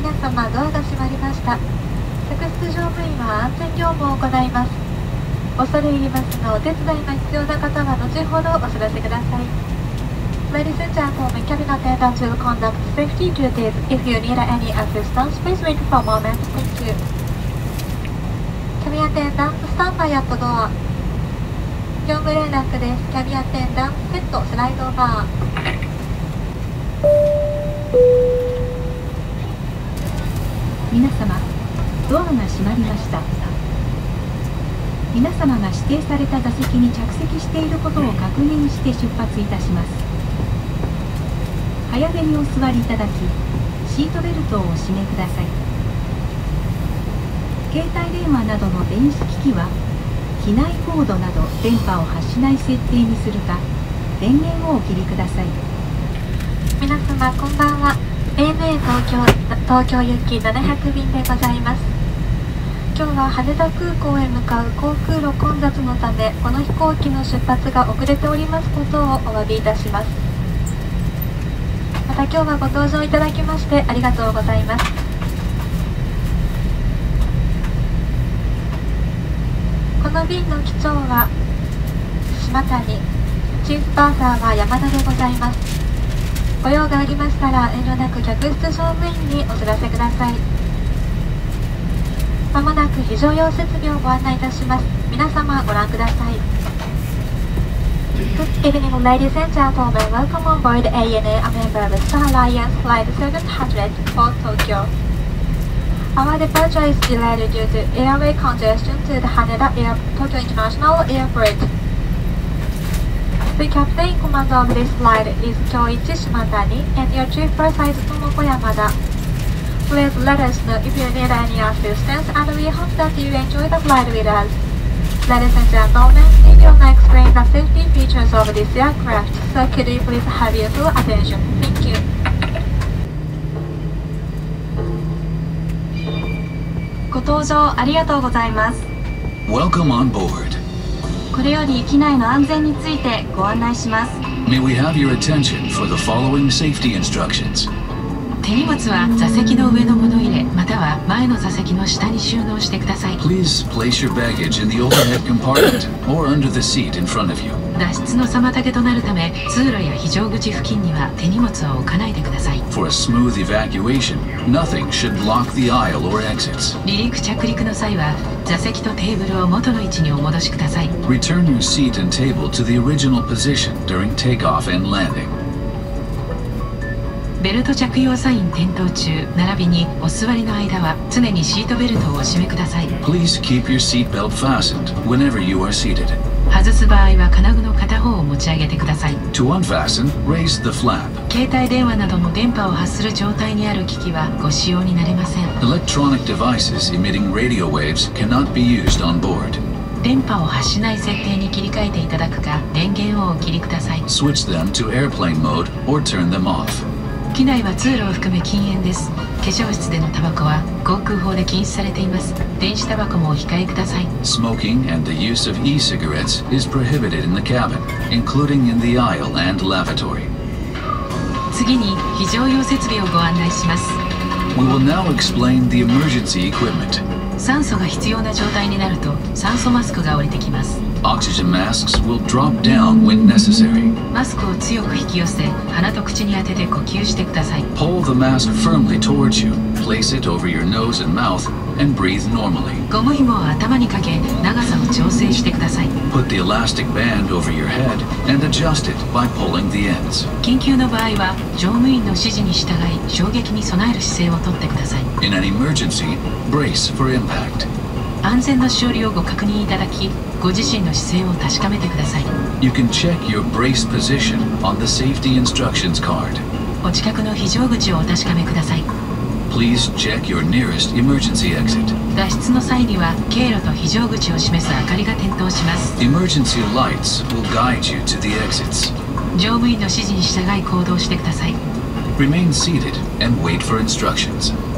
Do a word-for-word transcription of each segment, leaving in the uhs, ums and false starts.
皆様、ドアが閉まりました。客室乗務員は安全業務を行います。恐れ入りますが、お手伝いが必要な方は後ほどお知らせください。Ladies and gentlemen, cabin attendants will conduct safety duties. If you need any assistance, please wait for a moment. Thank you. Cabin attendant, stand by at the door. 業務連絡です。キャビンアテンダント、セット、スライドバー。 皆様、ドアが閉まりました。皆様が指定された座席に着席していることを確認して出発いたします。早めにお座りいただき、シートベルトをお締めください。携帯電話などの電子機器は機内モードなど電波を発しない設定にするか、電源をお切りください。 皆様こんばんは。 エーエヌエー 東京東京行きななひゃく便でございます。今日は羽田空港へ向かう航空路混雑のため、この飛行機の出発が遅れておりますことをお詫びいたします。また今日はご搭乗いただきましてありがとうございます。この便の機長は島谷、チーフパーサーは山田でございます。ご用がありましたら遠慮なく客室乗務員にお知らせください。まもなく非常用設備をご案内いたします。皆様ご覧ください。Good evening, ladies and gentlemen. Welcome on board エーエヌエー, a member of Star Alliance Flight seven hundred for Tokyo. Our departure is delayed due to airway congestion to the Haneda Air Tokyo International Airport.The captain in command of this flight is Kyoichi Shimatani, and your chief purser is Tomoko Yamada. Please let us know if you need any assistance, and we hope that you enjoy the flight with us. Ladies and gentlemen, we will now explain the safety features of this aircraft, so could you please have your full attention? Thank you. ご搭乗ありがとうございます。 Welcome on board. これより機内の安全についてご案内します。 May we have your attention for the following safety instructions. 手荷物は座席の上の物入れまたは前の座席の下に収納してください。 Please place your baggage in the overhead compartment or under the seat in front of you. 脱出の妨げとなるため通路や非常口付近には手荷物を置かないでください。 For a smooth evacuation, nothing should block the aisle or exits. 離陸着陸の際は座席とテーブルを元の位置にお戻しください。 Return your seat and table to the original position during takeoff and landing. ベルト着用サイン点灯中並びにお座りの間は常にシートベルトをお締めください。 Please keep your seatbelt fastened whenever you are seated. 外す場合は金具の片方を持ち上げてください。 To unfasten, raise the flap. 携帯電話などの電波を発する状態にある機器はご使用になれません。 Electronic devices emitting radio waves cannot be used on board. 電波を発しない設定に切り替えていただくか電源をお切りください。 Switch them to airplane mode or turn them off. 機内は通路を含め禁煙です。化粧室でのタバコは航空法で禁止されています。電子タバコもお控えください。 Smoking and the use of e-cigarettes is prohibited in the cabin, including in the aisle and lavatory. 次に非常用設備をご案内します。 We will now explain the emergency equipment. 酸素が必要な状態になると酸素マスクが降りてきます。 Oxygen masks will drop down when necessary. マスクを強く引き寄せ鼻と口に当てて呼吸してください。 Pull the mask firmly towards you, place it over your nose and mouth, and breathe normally. ゴム紐を頭にかけ長さを調整してください。 Put the elastic band over your head and adjust it by pulling the ends. 緊急の場合は乗務員の指示に従い衝撃に備える姿勢をとってください。 In an emergency, brace for impact. 安全のしおりをご確認いただきご自身の姿勢を確かめてください。 You can check your brace position on the safety instructions card. お近くの非常口をお確かめください。 Please check your nearest emergency exit. 脱出の際には経路と非常口を示す明かりが点灯します。 Emergency lights will guide you to the exits. 乗務員の指示に従い行動してください。 Remain seated and wait for instructions.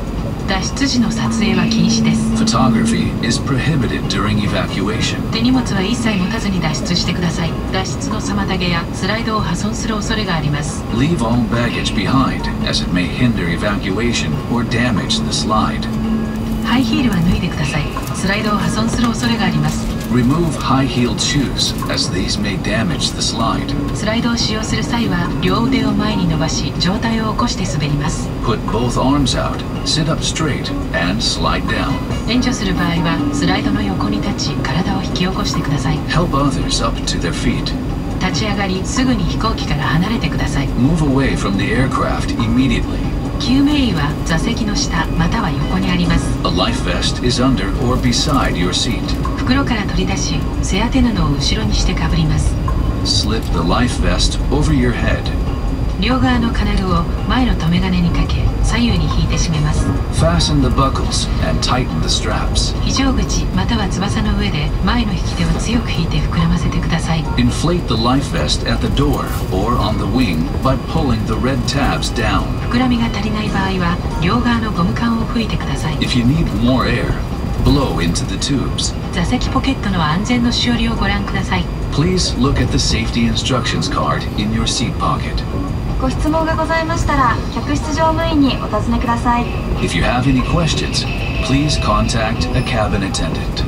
脱出時の撮影は禁止です。 Photography is prohibited during evacuation. 手荷物は一切持たずに脱出してください。脱出の妨げやスライドを破損する恐れがあります。 Leave all baggage behind, as it may hinder evacuation or damage the slide. ハイヒールは脱いでください。スライドを破損する恐れがあります。 Remove high-heeled shoes, as these may damage the slide. スライドを使用する際は両腕を前に伸ばし上体を起こして滑ります。 Put both arms out, sit up straight, and slide down. 援助する場合はスライドの横に立ち体を引き起こしてください。 Help others up to their feet. 立ち上がりすぐに飛行機から離れてください。 Move away from the aircraft immediately. 救命医は座席の下または横にあります。 A life vest is under or beside your seat. 袋から取り出し背当て布を後ろにしてかぶります。 Slip the life vest over your head. 両側の金具を前の留め金にかけ左右に引いて締めます。 Fasten the buckles and tighten the straps. 非常口または翼の上で前の引き手を強く引いて膨らませてください。 Inflate the life vest at the door or on the wing by pulling the red tabs down. 膨らみが足りない場合は両側のゴム管を吹いてください。 If you need more air, blow into the tubes. 座席ポケットの安全のしおりをご覧ください。 Please look at the safety instructions card in your seat pocket. ご質問がございましたら客室乗務員にお尋ねください。 If you have any questions, please contact a cabin attendant.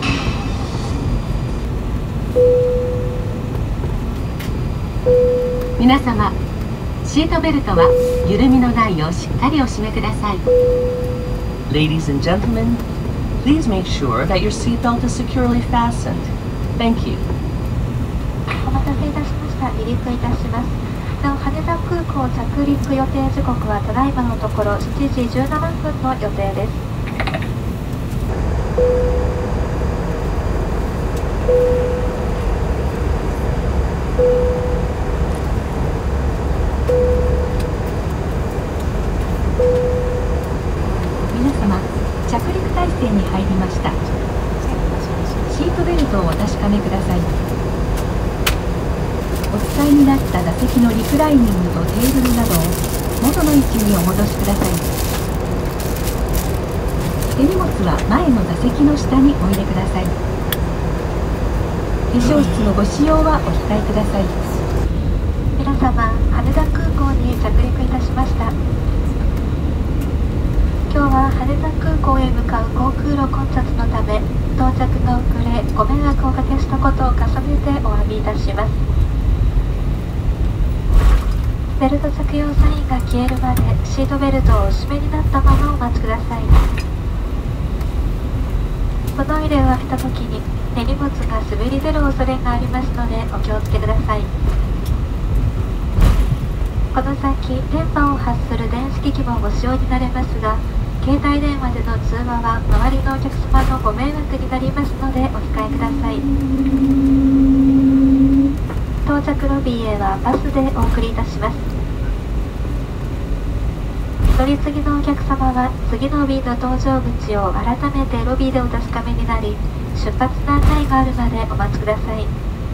皆様、シートベルトは緩みのないようしっかりお締めください。 Ladies and gentlemen, please make sure that your seatbelt is securely fastened. Thank you. お待たせいたしました。離陸いたします。なお羽田空港着陸予定時刻はただいまのところしちじじゅうななふんの予定です。 皆様、着陸態勢に入りました。シートベルトをお確かめください。お使いになった座席のリクライニングとテーブルなどを元の位置にお戻しください。手荷物は前の座席の下にお入れください。化粧室のご使用はお控えください。 皆様、羽田空港に着陸いたしました。今日は羽田空港へ向かう航空路混雑のため到着が遅れご迷惑をおかけしたことを重ねてお詫びいたします。ベルト着用サインが消えるまでシートベルトをお締めになったままお待ちください。この入れを開けた時に手荷物が滑り出る恐れがありますのでお気をつけください。この先電波を発する電子機器もご使用になれますが携帯電話での通話は周りのお客様のご迷惑になりますのでお控えください。到着ロビーへはバスでお送りいたします。乗り継ぎのお客様は次の便の搭乗口を改めてロビーでお確かめになり出発の案内があるまでお待ちください。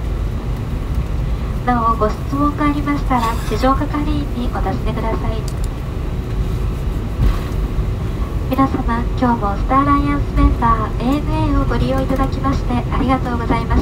なおご質問がありましたら地上係員にお尋ねください。皆様、今日もスターアライアンスメンバー エーエヌエー をご利用いただきましてありがとうございました。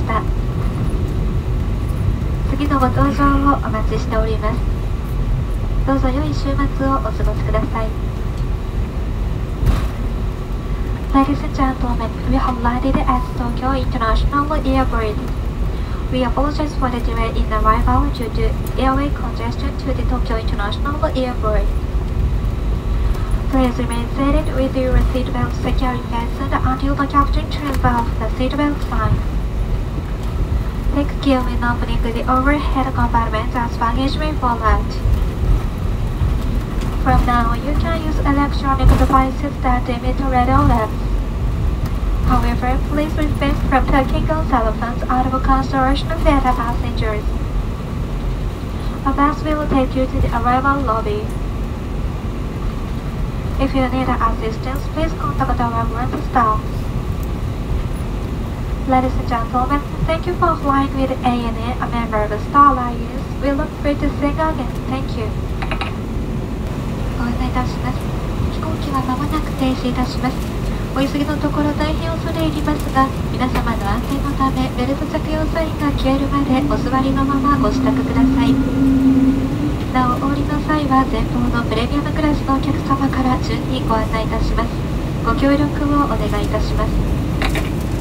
次のご搭乗をお待ちしております。どうぞ良い週末をお過ごしください。Ladies and gentlemen, we have landed at Tokyo International Airport. We apologize for the delay in arrival due to airway congestion to the Tokyo International Airport. Please remain seated with your seatbelt securely fastened until the captain turns off the seatbelt sign. Take care when opening the overhead compartment as baggage may fall out. From now, you can use electronic devices that emit red alerts. However, please refrain from taking on cell phones out of consideration for other passengers. A bus will take you to the arrival lobby. If you need assistance, please contact our room staff. Ladies and gentlemen, thank you for flying with A N A, a member of Star Alliance. We look forward to seeing you again. Thank you. ご案内いたします。飛行機は間もなく停止いたします。お急ぎのところ大変恐れ入りますが、皆様の安全のためベルト着用サインが消えるまでお座りのままご支度ください。なお、お降りの際は前方のプレミアムクラスのお客様から順にご案内いたします。ご協力をお願いいたします。